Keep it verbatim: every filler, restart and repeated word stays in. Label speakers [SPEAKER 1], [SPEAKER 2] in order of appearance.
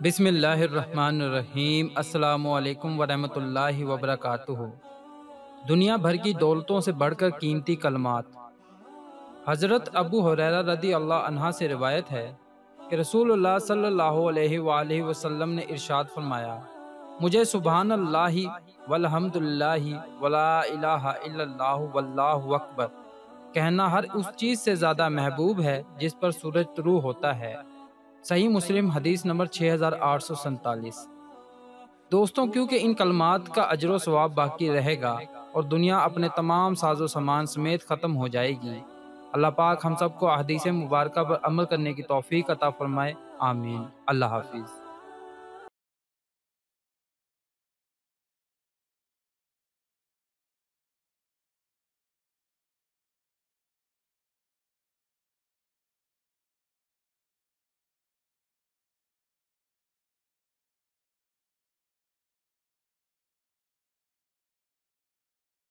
[SPEAKER 1] بسم اللہ الرحمن الرحیم۔ السلام علیکم ورحمۃ اللہ وبرکاتہ۔ دنیا بھر کی دولتوں سے بڑھ کر قیمتی کلمات۔ حضرت ابو ہریرہ رضی اللہ عنہ سے روایت ہے کہ رسول اللہ صلی اللہ علیہ وآلہ وسلم نے ارشاد فرمایا، مجھے سبحان اللہ والحمد للہ ولا الہ الا اللہ واللہ اکبر کہنا ہر اس چیز سے زیادہ محبوب ہے جس پر سورج طلوع ہوتا ہے۔ صحیح مسلم حدیث نمبر چھ ہزار آٹھ سو سینتالیس۔ دوستوں، کیونکہ ان کلمات کا اجر و ثواب باقی رہے گا اور دنیا اپنے تمام ساز و سامان سمیت ختم ہو جائے گی، اللہ پاک ہم سب کو احادیث مبارکہ پر عمل کرنے کی توفیق عطا فرمائے، آمین۔ اللہ حافظ۔